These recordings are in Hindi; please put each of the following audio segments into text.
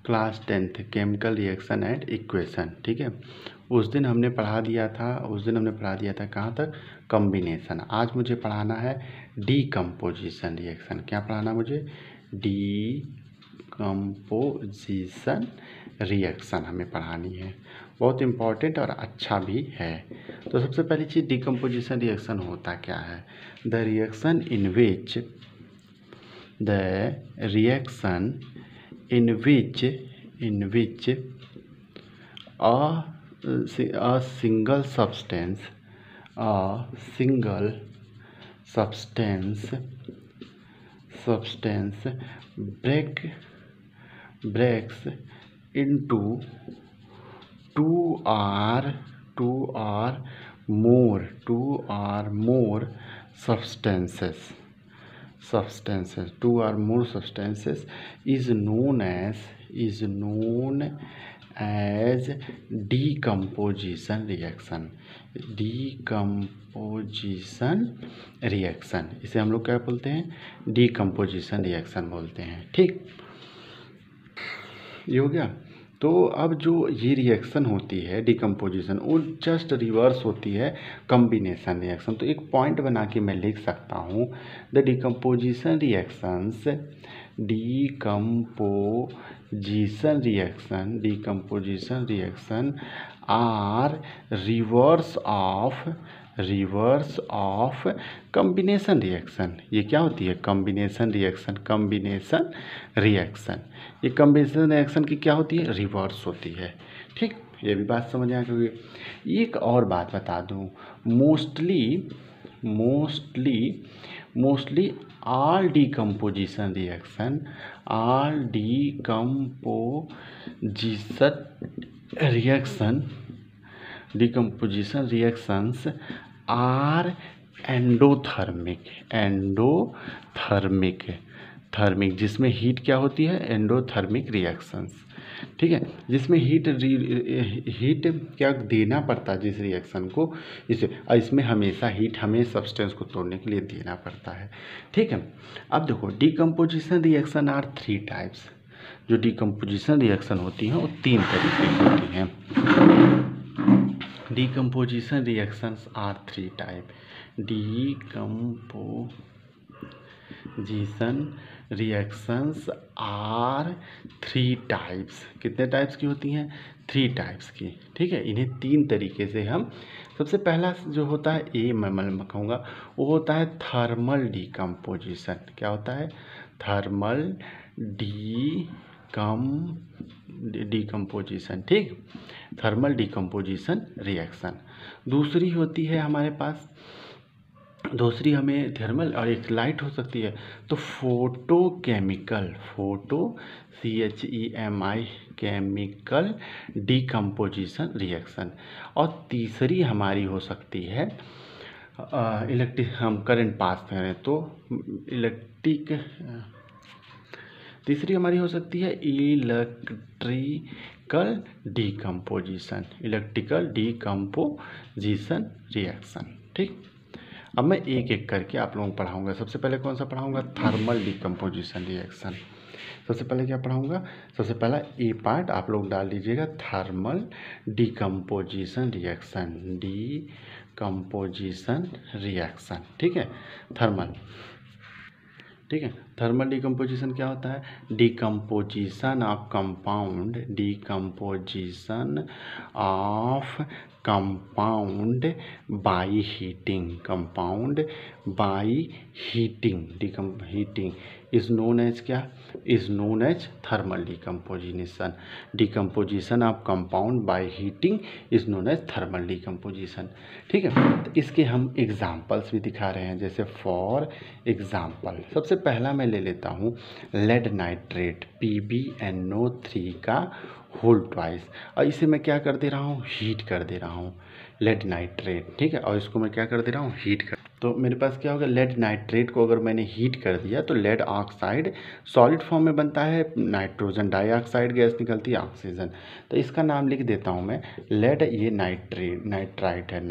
Class 10th chemical reaction and equation. ठीक है, उस दिन हमने पढ़ा दिया था कहाँ तक, कॉम्बिनेशन। आज मुझे पढ़ाना है डीकम्पोजिशन रिएक्शन। क्या पढ़ाना मुझे, डीकम्पोजिशन रिएक्शन हमें पढ़ानी है। बहुत इम्पॉर्टेंट और अच्छा भी है। तो सबसे पहली चीज़, डीकम्पोजिशन रिएक्शन होता क्या है। The reaction in which a single substance breaks into two or more substances is known as decomposition reaction। इसे हम लोग क्या बोलते हैं, डीकम्पोजिशन रिएक्शन बोलते हैं। ठीक, ये हो गया। तो अब जो ये रिएक्शन होती है डीकम्पोजिशन, वो जस्ट रिवर्स होती है कॉम्बिनेशन रिएक्शन। तो एक पॉइंट बना के मैं लिख सकता हूँ, the decomposition reaction are reverse of combination reaction. ये क्या होती है, कॉम्बिनेशन रिएक्शन। ये कॉम्बिनेशन रिएक्शन की क्या होती है, रिवर्स होती है। ठीक, ये भी बात समझ आ गई। एक और बात बता दूं, mostly all decomposition reactions are endothermic, जिसमें हीट क्या होती है, एंडोथर्मिक रिएक्शंस। ठीक है, जिसमें हीट क्या देना पड़ता है जिस रिएक्शन को, इसमें हमेशा हीट हमें सब्सटेंस को तोड़ने के लिए देना पड़ता है। ठीक है, अब देखो डीकम्पोजिशन रिएक्शन आर 3 टाइप्स। जो डीकम्पोजिशन रिएक्शन होती हैं वो 3 तरीके की होती हैं। Decomposition reactions are 3 type. Decomposition reactions are 3 types. कितने टाइप्स की होती हैं, 3 टाइप्स की। ठीक है, इन्हें 3 तरीके से हम, सबसे पहला जो होता है ए मैं कहूँगा, वो होता है थर्मल डीकम्पोजिशन। क्या होता है, थर्मल डीकम्पोजिशन। ठीक, थर्मल डीकम्पोजिशन रिएक्शन। दूसरी होती है हमारे पास, दूसरी हमें थर्मल और एक लाइट हो सकती है, तो फोटोकेमिकल केमिकल डीकम्पोजिशन रिएक्शन। और तीसरी हमारी हो सकती है हम करंट पास करें तो तीसरी हमारी हो सकती है इलेक्ट्रिकल डीकम्पोजिशन रिएक्शन। ठीक, अब मैं एक एक करके आप लोगों को पढ़ाऊंगा। सबसे पहले कौन सा पढ़ाऊंगा, थर्मल डीकम्पोजिशन रिएक्शन। सबसे पहले क्या पढ़ाऊंगा, सबसे पहला ए पार्ट आप लोग डाल दीजिएगा, थर्मल डीकम्पोजिशन रिएक्शन। ठीक है, थर्मल डीकम्पोजिशन क्या होता है, decomposition of compound by heating is known as thermal decomposition of compound by heating is known as thermal decomposition. ठीक है, तो इसके हम एग्जाम्पल्स भी दिखा रहे हैं। जैसे फॉर एग्जाम्पल, सबसे पहला मैं ले लेता हूँ लेड नाइट्रेट PbNO3 का होल ट्वाइस, और इसे मैं क्या कर दे रहा हूँ, हीट कर दे रहा हूँ, लेड नाइट्रेट। ठीक है, और इसको मैं क्या कर दे रहा हूँ, हीट कर। तो मेरे पास क्या होगा, लेड नाइट्रेट को अगर मैंने हीट कर दिया तो लेड ऑक्साइड सॉलिड फॉर्म में बनता है, नाइट्रोजन डाइऑक्साइड गैस निकलती है, ऑक्सीजन। तो इसका नाम लिख देता हूँ मैं लेड, ये नाइट्राइट है,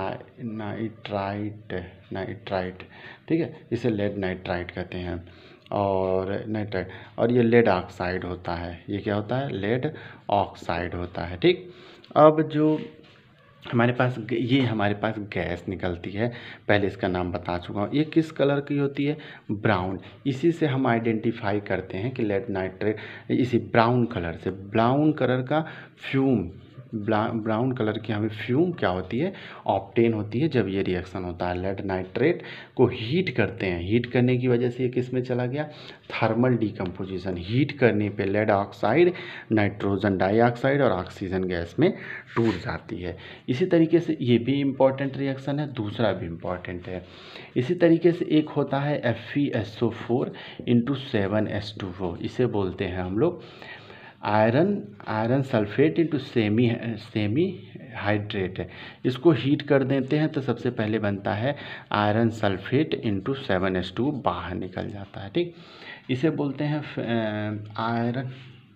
नाइट्राइट। ठीक है, इसे लेड नाइट्राइट कहते हैं। और नाइट्राइट, और ये लेड ऑक्साइड होता है। ये क्या होता है? लेड ऑक्साइड होता है। ठीक, अब जो हमारे पास गैस निकलती है, पहले इसका नाम बता चुका हूँ। ये किस कलर की होती है? ब्राउन। इसी से हम आइडेंटिफाई करते हैं कि लेड नाइट्रेट इसी ब्राउन कलर से, ब्राउन कलर का फ्यूम, ब्राउन कलर की हमें फ्यूम क्या होती है? ऑप्टेन होती है जब ये रिएक्शन होता है। लेड नाइट्रेट को हीट करते हैं, हीट करने की वजह से ये किस में चला गया? Thermal decomposition. हीट करने पे लेड ऑक्साइड नाइट्रोजन डाइऑक्साइड और ऑक्सीजन गैस में टूट जाती है। इसी तरीके से ये भी इम्पॉर्टेंट रिएक्शन है, दूसरा भी इम्पॉर्टेंट है। इसी तरीके से एक होता है FeSO4 इंटू 7H2O, इसे बोलते हैं हम लोग iron sulphate into semi hydrate है। इसको हीट कर देते हैं तो सबसे पहले बनता है आयरन सल्फेट इंटू 7H2 बाहर निकल जाता है। ठीक, इसे बोलते हैं आयरन।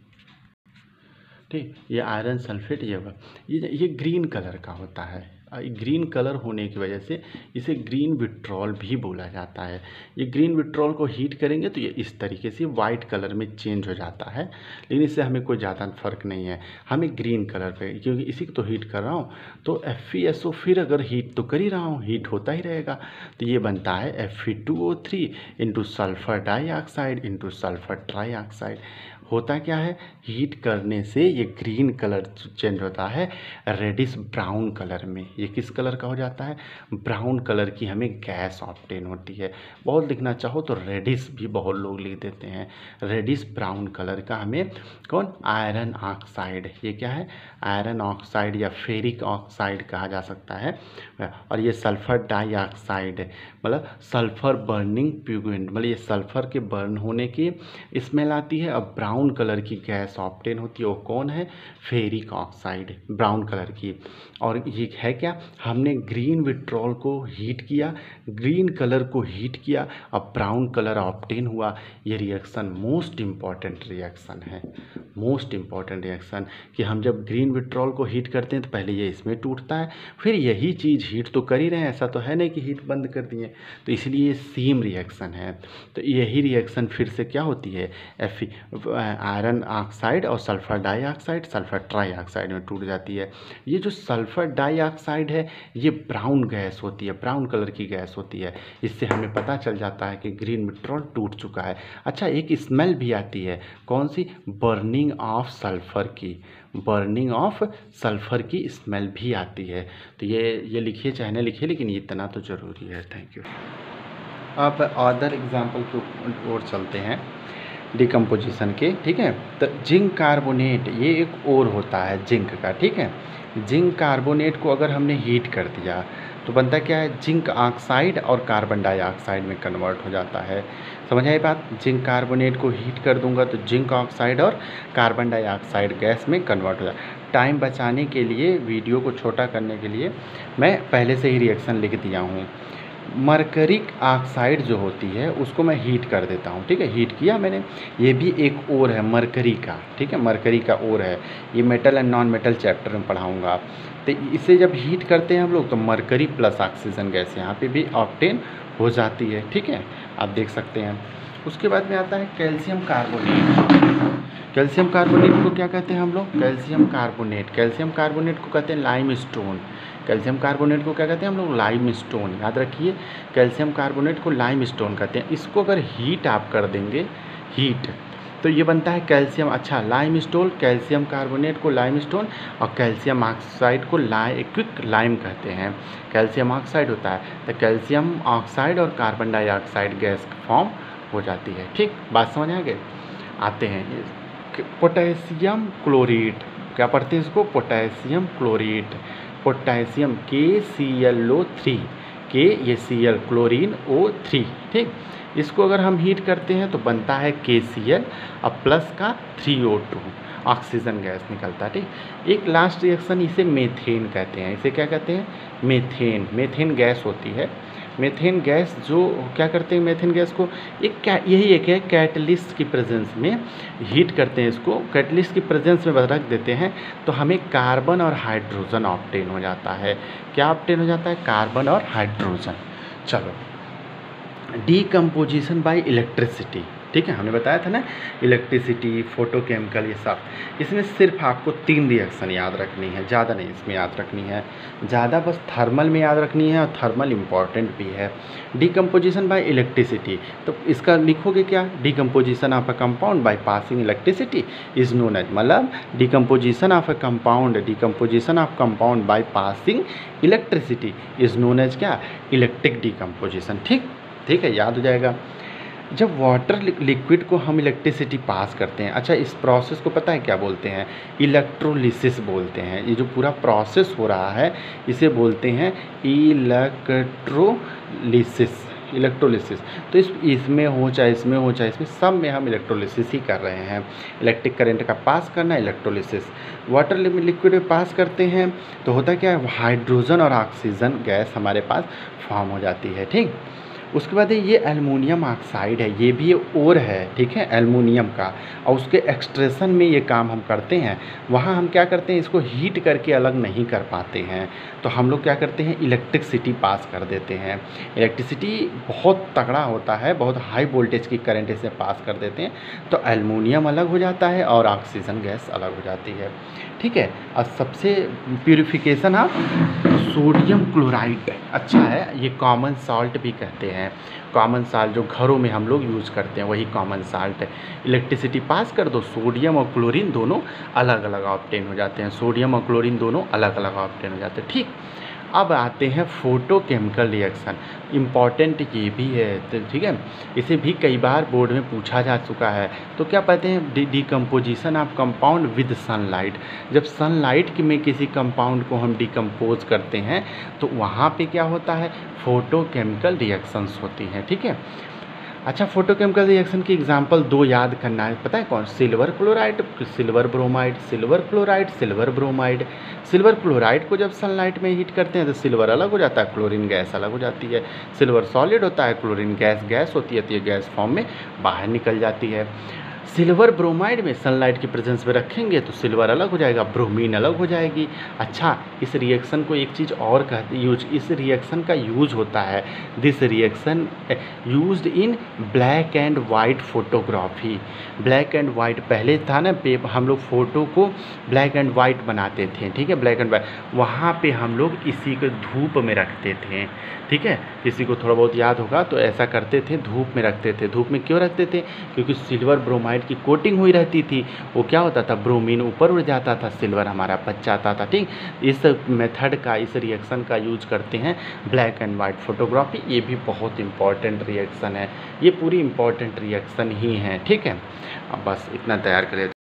ठीक, ये आयरन सल्फेट ये ग्रीन कलर का होता है। ग्रीन कलर होने की वजह से इसे ग्रीन विट्रॉल भी बोला जाता है। ये ग्रीन विट्रॉल को हीट करेंगे तो ये इस तरीके से वाइट कलर में चेंज हो जाता है, लेकिन इससे हमें कोई ज़्यादा फर्क नहीं है, हमें ग्रीन कलर पे, क्योंकि इसी को तो हीट कर रहा हूँ। तो FeSO फिर अगर हीट तो कर ही रहा हूँ, हीट होता ही रहेगा, तो ये बनता है Fe2O3 into sulphur dioxide into sulphur trioxide. होता क्या है? हीट करने से ये ग्रीन कलर चेंज होता है रेडिश ब्राउन कलर में। ये किस कलर का हो जाता है? ब्राउन कलर की हमें गैस ऑब्टेन होती है। बहुत लिखना चाहो तो रेडिश भी बहुत लोग लिख देते हैं। रेडिश ब्राउन कलर का हमें कौन? Iron oxide. ये क्या है? आयरन ऑक्साइड या फेरिक ऑक्साइड कहा जा सकता है। और ये सल्फर डाइऑक्साइड मतलब सल्फर बर्निंग प्यूगेंट, मतलब ये सल्फर के बर्न होने की स्मेल आती है। अब ब्राउन कलर की गैस ऑब्टेन होती है, वो कौन है? फेरिक ऑक्साइड, ब्राउन कलर की। और ये है क्या? हमने ग्रीन विट्रॉल को हीट किया, ग्रीन कलर को हीट किया, अब ब्राउन कलर ऑब्टेन हुआ। ये रिएक्शन मोस्ट इम्पॉर्टेंट रिएक्शन है, मोस्ट इम्पॉर्टेंट रिएक्शन, कि हम जब ग्रीन विट्रॉल को हीट करते हैं तो पहले ये इसमें टूटता है, फिर यही चीज़ हीट तो कर ही रहे हैं, ऐसा तो है नहीं कि हीट बंद कर दिए। तो इसलिए ये सेम रिएक्शन है। तो यही रिएक्शन फिर से क्या होती है? आयरन ऑक्साइड और सल्फर डाइऑक्साइड सल्फर ट्राइऑक्साइड में टूट जाती है। ये जो सल्फर डाइऑक्साइड है ये ब्राउन गैस होती है, ब्राउन कलर की गैस होती है। इससे हमें पता चल जाता है कि ग्रीन विट्रॉल टूट चुका है। अच्छा, एक स्मेल भी आती है, कौन सी? बर्निंग ऑफ सल्फर की, बर्निंग ऑफ सल्फर की स्मेल भी आती है। तो ये लिखिए चाहे ना लिखिए, लेकिन इतना तो ज़रूरी है। Thank you. अब अदर एग्जाम्पल की ओर चलते हैं डिकम्पोजिशन के। ठीक है, तो जिंक कार्बोनेट ये एक और होता है जिंक का। ठीक है, जिंक कार्बोनेट को अगर हमने हीट कर दिया तो बनता क्या है? जिंक ऑक्साइड और कार्बन डाइऑक्साइड में कन्वर्ट हो जाता है। समझ आई बात? जिंक कार्बोनेट को हीट कर दूंगा तो जिंक ऑक्साइड और कार्बन डाइऑक्साइड गैस में कन्वर्ट हो जाता है। टाइम बचाने के लिए, वीडियो को छोटा करने के लिए मैं पहले से ही रिएक्शन लिख दिया हूँ। मरकरिक ऑक्साइड जो होती है उसको मैं हीट कर देता हूँ। ठीक है, हीट किया मैंने। ये भी एक और है मरकरी का। ठीक है, मरकरी का और है, ये metal and non metal chapter में पढ़ाऊँगा। तो इसे जब हीट करते हैं हम लोग तो मरकरी प्लस ऑक्सीजन गैस यहाँ पे भी ऑब्टेन हो जाती है। ठीक है, आप देख सकते हैं। उसके बाद में आता है कैल्शियम कार्बोनेट। कैल्शियम कार्बोनेट को क्या कहते हैं हम लोग? Calcium carbonate. कैल्शियम कार्बोनेट को कहते हैं लाइम स्टोन। कैल्शियम कार्बोनेट को क्या कहते हैं हम लोग? Limestone. याद रखिए, कैल्शियम कार्बोनेट को लाइम स्टोन कहते हैं। इसको अगर हीट आप कर देंगे, हीट, तो ये बनता है कैल्शियम। अच्छा, लाइम स्टोन, कैल्शियम कार्बोनेट को लाइम स्टोन और कैल्शियम ऑक्साइड को क्विक लाइम कहते हैं। कैल्शियम ऑक्साइड होता है तो कैल्शियम ऑक्साइड और कार्बन डाइऑक्साइड गैस फॉर्म हो जाती है। ठीक, बात समझ आ गई? आते हैं पोटेशियम क्लोरीट। क्या पढ़ते हैं इसको? पोटेशियम क्लोरीट। पोटेशियम KClO3 के, ये Cl क्लोरीन O3। ठीक, इसको अगर हम हीट करते हैं तो बनता है KCl और प्लस का 3O2 ऑक्सीजन गैस निकलता है। ठीक, एक लास्ट रिएक्शन इसे मेथेन कहते हैं। इसे क्या कहते हैं? मेथेन। मेथेन गैस होती है। मेथेन गैस जो क्या करते हैं, मेथेन गैस को यही एक है कैटलिस्ट की प्रेजेंस में हीट करते हैं। इसको कैटलिस्ट की प्रेजेंस में रख देते हैं तो हमें कार्बन और हाइड्रोजन ऑब्टेन हो जाता है। क्या ऑब्टेन हो जाता है? कार्बन और हाइड्रोजन। चलो, डीकम्पोजिशन बाय इलेक्ट्रिसिटी। ठीक है, हमने बताया था ना इलेक्ट्रिसिटी, फोटोकेमिकल, ये सब। इसमें सिर्फ आपको 3 रिएक्शन याद रखनी है, ज़्यादा नहीं इसमें याद रखनी है, ज़्यादा बस थर्मल में याद रखनी है, और थर्मल इम्पॉर्टेंट भी है। डिकम्पोजिशन बाय इलेक्ट्रिसिटी, तो इसका लिखोगे क्या, decomposition of a compound by passing electricity is known as, मतलब decomposition of a compound, decomposition of compound by passing electricity is known as क्या, इलेक्ट्रिक डिकम्पोजिशन। ठीक है, याद हो जाएगा। जब वाटर लिक्विड को हम इलेक्ट्रिसिटी पास करते हैं, अच्छा इस प्रोसेस को पता है क्या बोलते हैं, इलेक्ट्रोलिसिस बोलते हैं। ये जो पूरा प्रोसेस हो रहा है इसे बोलते हैं इलेक्ट्रोलिसिस। तो इसमें हो चाहे इसमें हो चाहे इसमें, सब में हम इलेक्ट्रोलिसिस ही कर रहे हैं। इलेक्ट्रिक करंट का पास करना, इलेक्ट्रोलिसिस। वाटर लिक्विड में पास करते हैं तो होता क्या है, हाइड्रोजन और ऑक्सीजन गैस हमारे पास फॉर्म हो जाती है। ठीक, उसके बाद ये एल्युमिनियम ऑक्साइड है, ये भी ओर है, ठीक है, एल्युमिनियम का, और उसके एक्सट्रेशन में ये काम हम करते हैं। वहाँ हम क्या करते हैं, इसको हीट करके अलग नहीं कर पाते हैं, तो हम लोग क्या करते हैं, इलेक्ट्रिसिटी पास कर देते हैं। इलेक्ट्रिसिटी बहुत तगड़ा होता है, बहुत हाई वोल्टेज की करंट इसे पास कर देते हैं, तो एल्युमिनियम अलग हो जाता है और ऑक्सीजन गैस अलग हो जाती है। ठीक है, और सबसे प्यूरिफिकेशन ऑफ सोडियम क्लोराइड, अच्छा है, ये कॉमन साल्ट भी कहते हैं। कॉमन साल्ट जो घरों में हम लोग यूज़ करते हैं वही कॉमन साल्ट है। इलेक्ट्रिसिटी पास कर दो, सोडियम और क्लोरीन दोनों अलग अलग ऑब्टेन हो जाते हैं, सोडियम और क्लोरीन दोनों अलग अलग ऑब्टेन हो जाते हैं। ठीक, अब आते हैं फोटोकेमिकल रिएक्शन, इम्पॉर्टेंट ये भी है, तो ठीक है, इसे भी कई बार बोर्ड में पूछा जा चुका है। तो क्या कहते हैं, decomposition of compound with sunlight. जब सनलाइट में किसी कंपाउंड को हम डिकम्पोज करते हैं तो वहाँ पे क्या होता है, फोटोकेमिकल रिएक्शंस होती हैं। ठीक है, अच्छा, फोटोकेमिकल रिएक्शन की एग्जांपल 2 याद करना है, पता है कौन, silver chloride, silver bromide, silver chloride, silver bromide. Silver chloride को जब सनलाइट में हीट करते हैं तो सिल्वर अलग हो जाता है, क्लोरीन गैस अलग हो जाती है। सिल्वर सॉलिड होता है, क्लोरीन गैस होती है, तो ये गैस फॉर्म में बाहर निकल जाती है। सिल्वर ब्रोमाइड में सनलाइट की प्रेजेंस में रखेंगे तो सिल्वर अलग हो जाएगा, ब्रोमीन अलग हो जाएगी। अच्छा, इस रिएक्शन को एक चीज़ और कहते इस रिएक्शन का यूज होता है, this reaction used in black and white photography. Black and white पहले था ना, हम लोग फ़ोटो को ब्लैक एंड वाइट बनाते थे, ठीक है, ब्लैक एंड वाइट, वहाँ पे हम लोग इसी को धूप में रखते थे। ठीक है, किसी को थोड़ा बहुत याद होगा तो ऐसा करते थे, धूप में रखते थे। धूप में क्यों रखते थे, क्योंकि सिल्वर ब्रोमाइड की कोटिंग हुई रहती थी, वो क्या होता था, ब्रोमीन ऊपर उड़ जाता था, सिल्वर हमारा बच जाता था। ठीक, इस मेथड का, इस रिएक्शन का यूज करते हैं ब्लैक एंड वाइट फोटोग्राफी। ये भी बहुत इंपॉर्टेंट रिएक्शन है, ये पूरी इंपॉर्टेंट रिएक्शन ही है। ठीक है, अब बस इतना तैयार करें।